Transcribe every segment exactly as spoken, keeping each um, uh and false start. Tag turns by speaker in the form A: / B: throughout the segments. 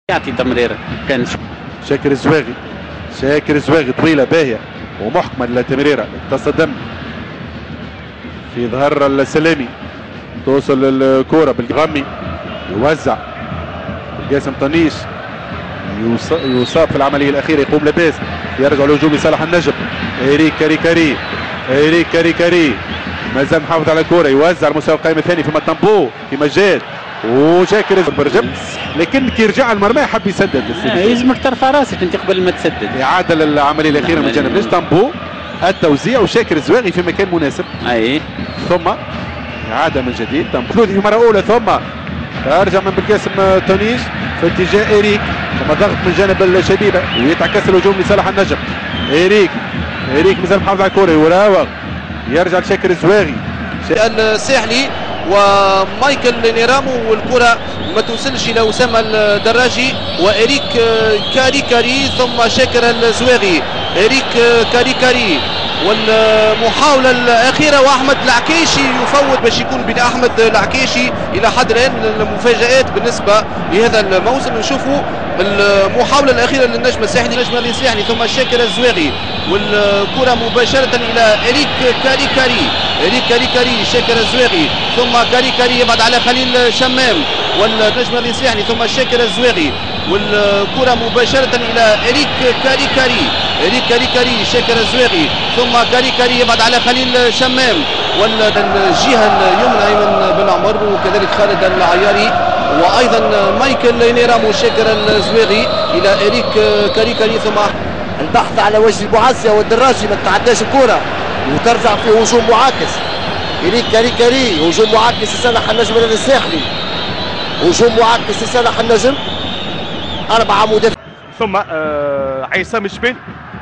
A: يعطي تمرير كان
B: شاكر الزواغي شاكر الزواغي طويله باهيه ومحكمه التمريره تصدم في ظهر السلامي، توصل الكره بالغمي يوزع قاسم طنيش يصاب في العمليه الاخيره، يقوم لاباس يرجع الهجوم لصالح النجم. إيريك كاري كاري إيريك كاري كاري ما زال محافظ على الكره، يوزع المستوى القائم الثاني في مطنبو في مجال وشاكر برجم، لكن كي رجع المرمى حب يسدد.
A: يلزمك ترفع راسك انت قبل ما تسدد.
B: اعاده للعمليه الاخيره من جانب ليش طنبو التوزيع وشاكر الزواغي في مكان مناسب.
A: اي
B: ثم اعاده من جديد طنبو في مره اولى، ثم ارجع من بالقاسم تونيش في اتجاه إيريك، ثم ضغط من جانب الشبيبه ويتعكس الهجوم لصالح النجم. إيريك إيريك مازال محافظ على الكره يراوغ يرجع لشاكر الزواغي
C: الساحلي ومايكل نيرامو والكره ما توصلش الى اسامه الدراجي وإيريك كاري كاري ثم شاكر الزواغي. إيريك كاري كاري والمحاوله الاخيره واحمد العكيشي يفوت باش يكون بين احمد العكيشي الى حد الان المفاجات بالنسبه لهذا الموسم. نشوفوا المحاوله الاخيره للنجم الساحلي النجم الساحلي ثم شاكر الزواغي والكره مباشره الى إيريك كاري كاري إيريك كاري كاري شاكر الزواغي ثم كاري كاري يبعد على خليل شمام والنجم الساحلي ثم شاكر الزواغي والكره مباشره الى إيريك كاري كاري إيريك كاري كاري شاكر الزواغي ثم كاري كاري يبعد على خليل شمام والجهه اليمنى ايمن بن عمر وكذلك خالد العياري وايضا مايكل نيرامو شاكر الزواغي الى إيريك كاري كاري ثم
D: البحث على وجه معزه والدراجي ما تتعداش الكره وترجع في هجوم معاكس. إيريك كاري كاري هجوم معاكس لصالح النجم الساحلي، هجوم معاكس لصالح النجم. أربعة مدافعين
E: ثم آه عصام شبيل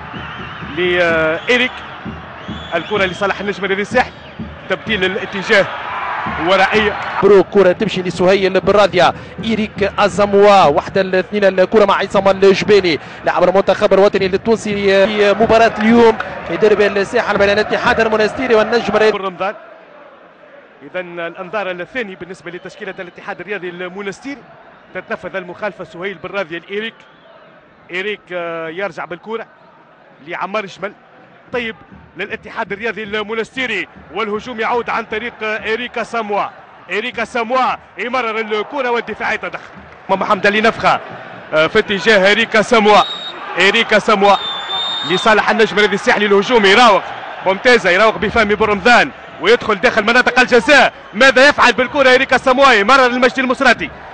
E: لإيريك، الكرة لصالح النجم الساحلي، تبديل الاتجاه ورائية.
F: بروك كرة تمشي لسهيل بالرادية. إيريك أزاموا واحدة الاثنين الكرة مع عصام الجبيلي لاعب المنتخب الوطني التونسي في مباراة اليوم في ديربي الساحل بين الاتحاد المنستيري والنجم
E: رمضان. إذا الأنظار الثاني بالنسبة لتشكيلة الاتحاد الرياضي المنستيري، تتنفذ المخالفة سهيل بالرادية لإيريك. إيريك يرجع بالكرة لعمار شمل، طيب للاتحاد الرياضي المنستيري والهجوم يعود عن طريق إيريك ساموا. إيريك ساموا يمرر الكرة والدفاع يتدخل. محمد علي نفخة في اتجاه إيريك ساموا. إيريك ساموا لصالح النجم الساحلي، الهجوم يراوغ ممتازة، يراوغ بفهمي برمضان ويدخل داخل مناطق الجزاء. ماذا يفعل بالكرة إيريك ساموا؟ يمرر المجدي المصراتي